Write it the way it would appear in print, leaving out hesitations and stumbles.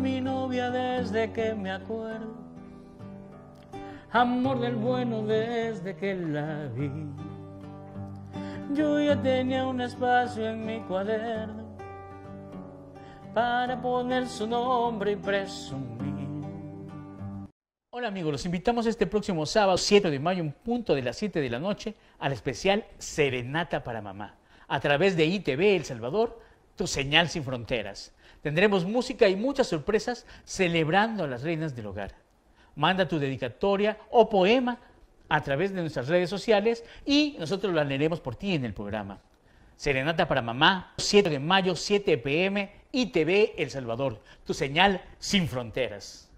mi novia desde que me acuerdo, amor del bueno desde que la vi. Yo ya tenía un espacio en mi cuaderno para poner su nombre y presumir. Hola amigos, los invitamos este próximo sábado 7 de mayo en punto de las 7 de la noche al especial Serenata para Mamá a través de ITV El Salvador, tu señal sin fronteras. Tendremos música y muchas sorpresas celebrando a las reinas del hogar. Manda tu dedicatoria o poema a través de nuestras redes sociales y nosotros la leeremos por ti en el programa. Serenata para Mamá, 7 de mayo, 7 p.m, ITV El Salvador, tu señal sin fronteras.